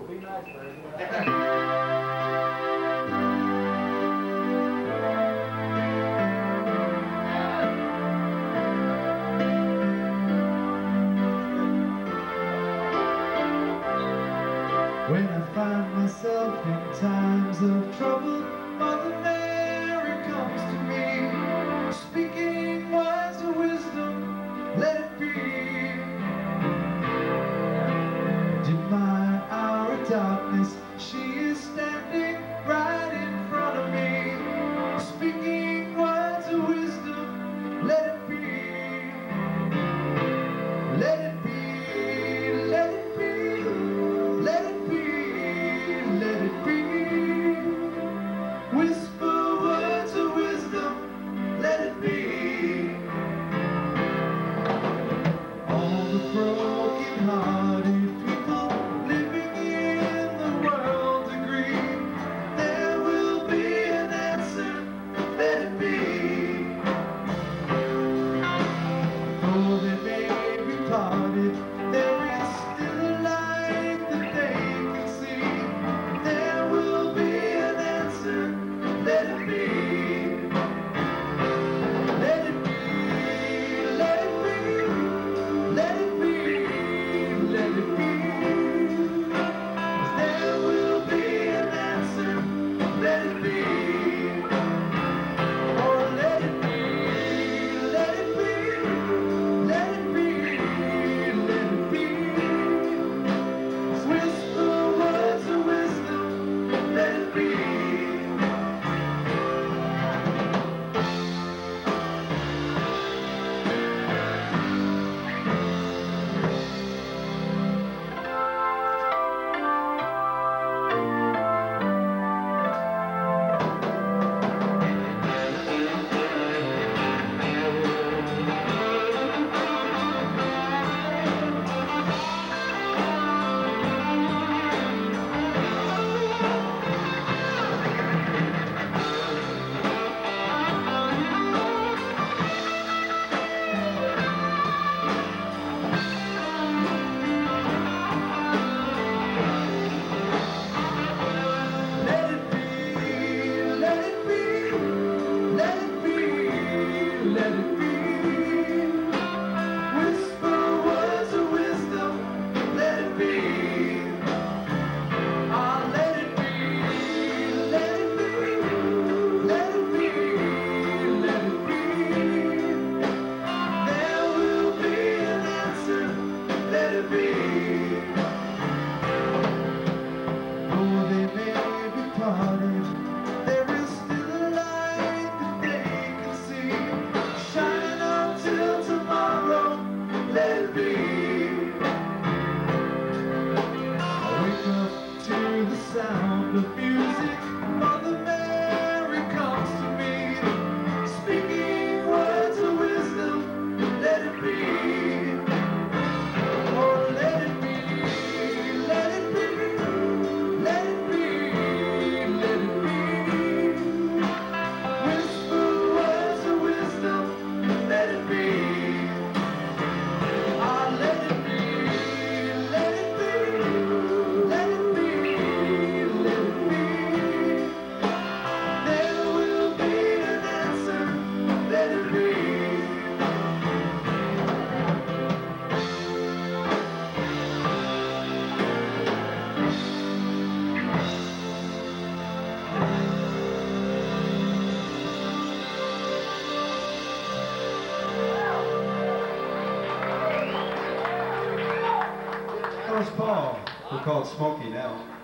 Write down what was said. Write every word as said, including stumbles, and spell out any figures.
Be nice, Larry. When I find myself in times of trouble, Mother Mary comes to me, speaking words of wisdom, let it be. And in my hour of darkness, she is standing right in front of me, speaking words of wisdom, let it be. Let it be, let it be, let it be. Let it be. Whisper words of wisdom, let it be. All the broken-hearted people living in the world agree there will be an answer, let it be. Though they may be parted, there is still a light that they can see. There will be an answer, let it be. Let it be, let it be, let it be, let it be. 'Cause there will be an answer, let it be. Oh, let it be, let it be, let it be, let it be. Whisper words of wisdom, let it be. Let it be. Whisper words of wisdom, let it be. Ah, let it be, let it be, let it be, let it be. There will be an answer, let it be. Though they may be parted, there is still a light that they can see. Shine until tomorrow, let it be. I wake up to the sound of music. Mother Mary comes to me, speaking words of wisdom, let it be. Oh, let it be, let it be, let it be, let it be. Whisper words of wisdom, let it be. Ah, let it be, let it be, let it be, let it be. There will be an answer, let it be. That was Paul. We're called Smokey now.